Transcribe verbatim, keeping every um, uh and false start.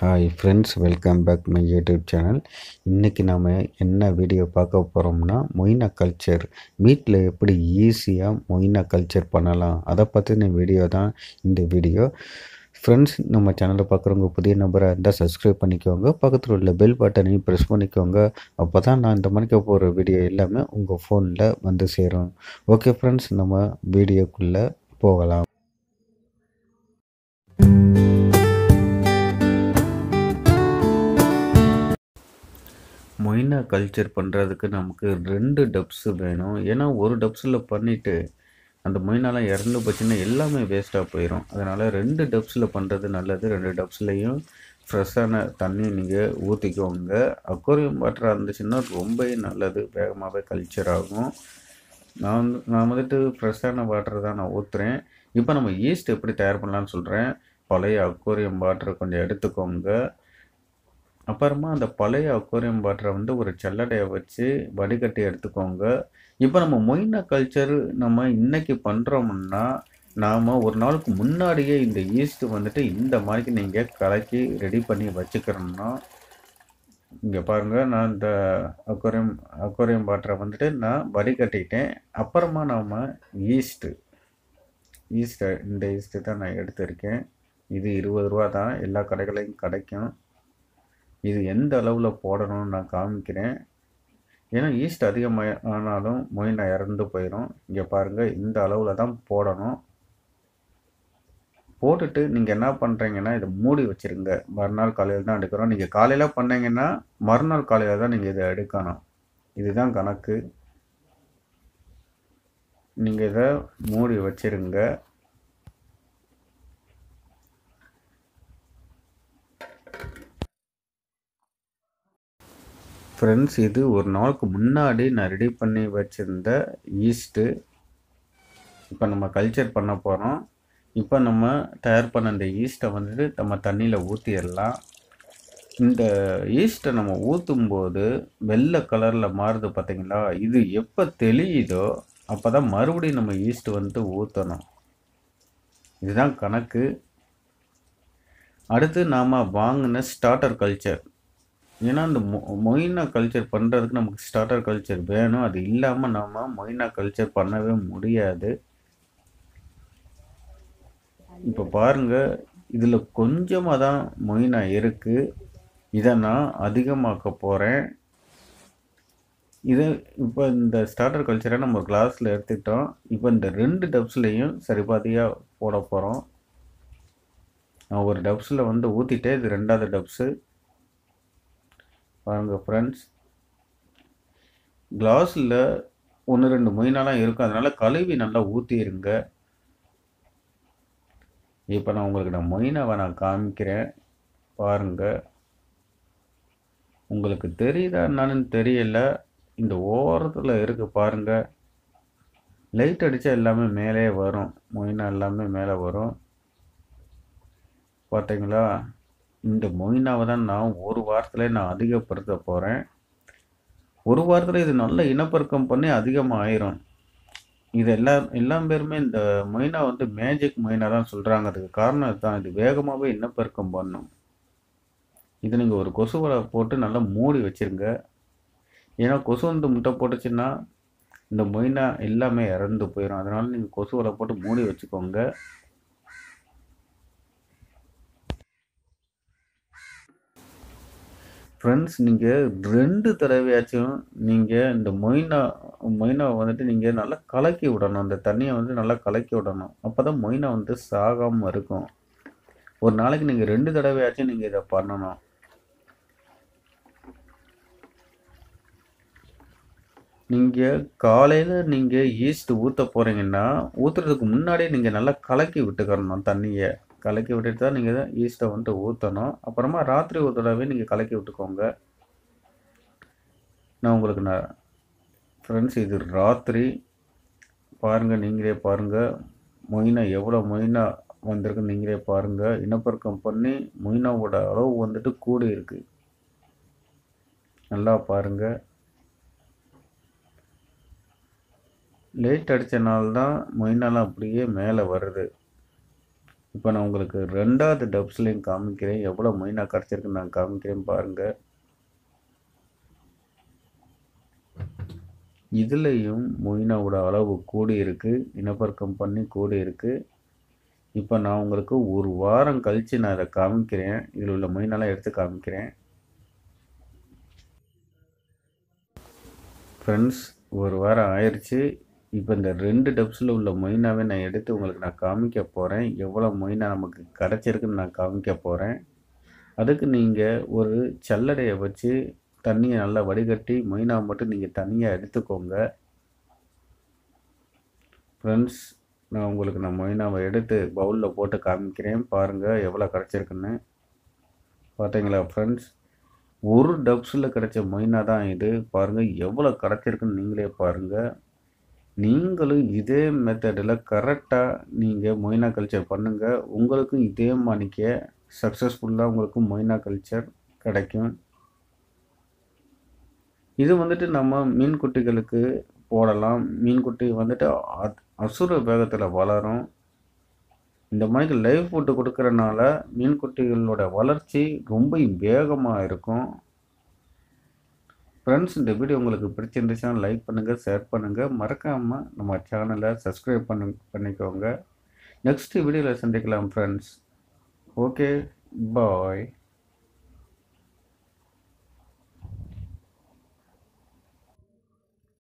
Hi friends, welcome back my YouTube channel. இன்றைக்கி நாம் என்ன வீடியோ பார்க்க போகிறோம்னா, மொய்னா கல்ச்சர் வீட்டில் எப்படி ஈஸியாக மொய்னா கல்ச்சர் பண்ணலாம், அதை பற்றின வீடியோ தான் இந்த வீடியோ. ஃப்ரெண்ட்ஸ், நம்ம சேனலை பார்க்குறவங்க புதிய நம்பராக இருந்தால் சப்ஸ்கிரைப் பண்ணிக்கோங்க, பக்கத்தில் உள்ள பெல் பட்டனையும் ப்ரெஸ் பண்ணிக்கோங்க. அப்போ தான் நான் இந்த மணிக்கு போகிற வீடியோ எல்லாமே உங்கள் ஃபோனில் வந்து சேரும். ஓகே ஃப்ரெண்ட்ஸ், நம்ம வீடியோக்குள்ளே போகலாம். மொய்னா கல்ச்சர் பண்ணுறதுக்கு நமக்கு ரெண்டு டப்ஸு வேணும். ஏன்னா ஒரு டப்ஸில் பண்ணிவிட்டு அந்த மொய்னாலாம் இறந்து போச்சுன்னா எல்லாமே வேஸ்ட்டாக போயிடும். அதனால் ரெண்டு டப்ஸில் பண்ணுறது நல்லது. ரெண்டு டப்ஸ்லேயும் ஃப்ரெஷ்ஷான தண்ணி நீங்கள் ஊற்றிக்கோங்க. அக்வேரியம் வாட்டராக இருந்துச்சுன்னா ரொம்பவே நல்லது, வேகமாகவே கல்ச்சர் ஆகும். நான் வந்து நான் வந்துட்டு ஃப்ரெஷ்ஷான வாட்டர் தான் நான் ஊற்றுறேன். இப்போ நம்ம ஈஸ்ட் எப்படி தயார் பண்ணலான்னு சொல்கிறேன். பழைய அக்வேரியம் வாட்டரை கொஞ்சம் எடுத்துக்கோங்க. அப்புறமா அந்த பழைய அக்வேரியம் வாட்டரை வந்து ஒரு சல்லடையை வச்சு வடிகட்டி எடுத்துக்கோங்க. இப்போ நம்ம மொய்னா கல்ச்சர் நம்ம இன்னைக்கு பண்ணுறோம்னா, நாம் ஒரு நாளுக்கு முன்னாடியே இந்த ஈஸ்ட் வந்துட்டு இந்த மாதிரி நீங்கள் கலக்கி ரெடி பண்ணி வச்சுக்கிறோம்னா, இங்கே பாருங்கள், நான் இந்த அக்வேரியம் அக்வேரியம் வாட்டரை வந்துட்டு நான் வடிகட்டிட்டேன். அப்புறமா நாம் ஈஸ்ட்டு ஈஸ்ட்டை இந்த ஈஸ்ட்டு தான் நான் எடுத்திருக்கேன். இது இருபது ரூபா தான், எல்லா கடைகளையும் கிடைக்கும். இது எந்த அளவில் போடணும்னு நான் காமிக்கிறேன். ஏன்னா ஈஸ்ட் அதிகமாக ஆனாலும் மொய்னா இறந்து போயிடும். இங்கே பாருங்கள், இந்த அளவில் தான் போடணும். போட்டுட்டு நீங்கள் என்ன பண்ணுறீங்கன்னா, இதை மூடி வச்சுருங்க. மறுநாள் காலையில் தான் எடுக்கிறோம். நீங்கள் காலையில் பண்ணீங்கன்னா மறுநாள் காலையில் தான் நீங்கள் இதை எடுக்கணும். இதுதான் கணக்கு. நீங்கள் இதை மூடி வச்சுருங்க. ஃப்ரெண்ட்ஸ், இது ஒரு நாளுக்கு முன்னாடி நான் ரெடி பண்ணி வச்சுருந்த ஈஸ்ட்டு. இப்போ நம்ம கல்ச்சர் பண்ண போகிறோம். இப்போ நம்ம தயார் பண்ண இந்த ஈஸ்ட்டை வந்துட்டு நம்ம தண்ணியில் ஊற்றிடலாம். இந்த ஈஸ்ட்டை நம்ம ஊற்றும்போது வெள்ளை கலரில் மாறுது பார்த்தீங்களா? இது எப்போ தெளியுதோ அப்போ தான் மறுபடியும் நம்ம ஈஸ்ட்டு வந்துட்டு ஊற்றணும். இதுதான் கணக்கு. அடுத்து நாம் வாங்கின ஸ்டார்டர் கல்ச்சர். ஏன்னா இந்த மொ மொய்னா கல்ச்சர் பண்ணுறதுக்கு நமக்கு ஸ்டார்டர் கல்ச்சர் வேணும். அது இல்லாமல் நாம் மொய்னா கல்ச்சர் பண்ணவே முடியாது. இப்போ பாருங்கள், இதில் கொஞ்சமாக தான் மொய்னா இருக்குது. இதை நான் அதிகமாக்க போகிறேன். இது இப்போ இந்த ஸ்டார்டர் கல்ச்சரை நம்ம ஒரு கிளாஸில் எடுத்துக்கிட்டோம். இப்போ இந்த ரெண்டு டப்ஸ்லேயும் சரிபாதியாக போட போகிறோம். நான் ஒரு டப்ஸில் வந்து ஊற்றிட்டே, இது ரெண்டாவது டப்ஸு. பாருங்கள் ஃப்ரெண்ட்ஸ், கிளாஸில் ஒன்று ரெண்டு மொய்னாலாம் இருக்கும். அதனால் கழுவி நல்லா ஊற்றிடுங்க. இப்போ நான் உங்களுக்கு நான் மொய்னாவை நான் காமிக்கிறேன். பாருங்கள், உங்களுக்கு தெரியுதா என்னன்னு தெரியல. இந்த ஓரத்தில் இருக்கு பாருங்கள், லைட் அடித்தா எல்லாமே மேலே வரும். மொய்னா எல்லாமே மேலே வரும். பார்த்தீங்களா? இந்த மொய்னாவை தான் நான் ஒரு வாரத்தில் நான் அதிகப்படுத்த போகிறேன். ஒரு வாரத்தில் இது நல்ல இனப்பெருக்கம் பண்ணி அதிகமாக ஆயிரும். இது எல்லா எல்லா பேருமே இந்த மொய்னா வந்து மேஜிக் மொய்னா தான் சொல்கிறாங்க. அதுக்கு காரணம் இதுதான். இது வேகமாகவே இனப்பெருக்கம் பண்ணும். இது நீங்கள் ஒரு கொசு வலை போட்டு நல்லா மூடி வச்சுருங்க. ஏன்னா கொசு வந்து முட்டை போட்டுச்சுன்னா இந்த மொய்னா எல்லாமே இறந்து போயிடும். அதனால் நீங்கள் கொசு வலை போட்டு மூடி வச்சுக்கோங்க. ஃப்ரெண்ட்ஸ், நீங்கள் ரெண்டு தடவையாச்சும் நீங்கள் இந்த மொய்னா மொய்னாவை வந்துட்டு நீங்கள் நல்லா கலக்கி விடணும். அந்த தண்ணியை வந்து நல்லா கலக்கி விடணும். அப்போ தான் மொய்னா வந்து சாகாமல் இருக்கும். ஒரு நாளைக்கு நீங்கள் ரெண்டு தடவையாச்சும் நீங்கள் இதை பண்ணணும். நீங்கள் காலையில் நீங்கள் ஈஸ்ட் ஊற்ற போகிறீங்கன்னா, ஊற்றுறதுக்கு முன்னாடியே நீங்கள் நல்லா கலக்கி விட்டுக்கிறணும். தண்ணியை கலக்கி விட்டுட்டு தான் நீங்கள் தான் ஈஸ்ட்டை வந்துட்டு ஊற்றணும். அப்புறமா ராத்திரி ஒரு தடவை நீங்கள் கலக்கி விட்டுக்கோங்க. நான் உங்களுக்கு நான் ஃப்ரெண்ட்ஸ், இது ராத்திரி. பாருங்கள், நீங்களே பாருங்கள் மொய்னா எவ்வளோ மொய்னா வந்திருக்கு. நீங்களே பாருங்கள், இனப்பெருக்கம் பண்ணி மொய்னாவோட அளவு வந்துட்டு கூடி இருக்குது. நல்லா பாருங்கள். லைட் அடித்தனால தான் மொய்னாலாம் அப்படியே மேலே வருது. இப்போ நான் உங்களுக்கு ரெண்டாவது டப்ஸ்லையும் காமிக்கிறேன், எவ்வளோ மொய்னா கிடச்சிருக்குன்னு நான் காமிக்கிறேன் பாருங்கள். இதுலேயும் மொய்னாவோட அளவு கூடி இருக்குது, இனப்பெருக்கம் பண்ணி கூடி இருக்குது. இப்போ நான் உங்களுக்கு ஒரு வாரம் கழித்து நான் இதை காமிக்கிறேன், இதில் உள்ள மொய்னாலாம் எடுத்து காமிக்கிறேன். ஃப்ரெண்ட்ஸ், ஒரு வாரம் ஆயிடுச்சு. இப்போ இந்த ரெண்டு டப்ஸில் உள்ள மொய்னாவே நான் எடுத்து உங்களுக்கு நான் காமிக்க போகிறேன். எவ்வளோ மொய்னா நமக்கு கிடச்சிருக்குன்னு நான் காமிக்க போகிறேன். அதுக்கு நீங்கள் ஒரு சல்லடையை வச்சு தண்ணியை நல்லா வடிகட்டி மொய்னாவை மட்டும் நீங்கள் தனியாக எடுத்துக்கோங்க. ஃப்ரெண்ட்ஸ், நான் உங்களுக்கு நான் மொய்னாவை எடுத்து பவுலில் போட்டு காமிக்கிறேன். பாருங்கள் எவ்வளோ கிடச்சிருக்குன்னு. பார்த்தீங்களா ஃப்ரெண்ட்ஸ், ஒரு டப்ஸில் கிடைச்ச மொய்னா தான் இது. பாருங்கள் எவ்வளோ கிடச்சிருக்குன்னு நீங்களே பாருங்கள். நீங்களும் இதே மெத்தடில் கரெக்டாக நீங்கள் மொய்னா கல்ச்சர் பண்ணுங்கள். உங்களுக்கும் இதே மாதிரிக்கே சக்ஸஸ்ஃபுல்லாக உங்களுக்கு மொய்னா கல்ச்சர் கிடைக்கும். இது வந்துட்டு நம்ம மீன் குட்டிகளுக்கு போடலாம். மீன் குட்டி வந்துட்டு அசுர வேகத்தில் வளரும். இந்த மாதிரி லைவ் ஃபுட்டு கொடுக்கறனால மீன் குட்டிகளோட வளர்ச்சி ரொம்ப வேகமாக இருக்கும். ஃப்ரெண்ட்ஸ், இந்த வீடியோ உங்களுக்கு பிடிச்சிருந்துச்சுன்னா லைக் பண்ணுங்கள், ஷேர் பண்ணுங்கள், மறக்காமல் நம்ம சேனலை சப்ஸ்கிரைப் பண்ணி பண்ணிக்கோங்க. நெக்ஸ்ட் வீடியோவில் சந்திக்கலாம் ஃப்ரெண்ட்ஸ். ஓகே, பாய்.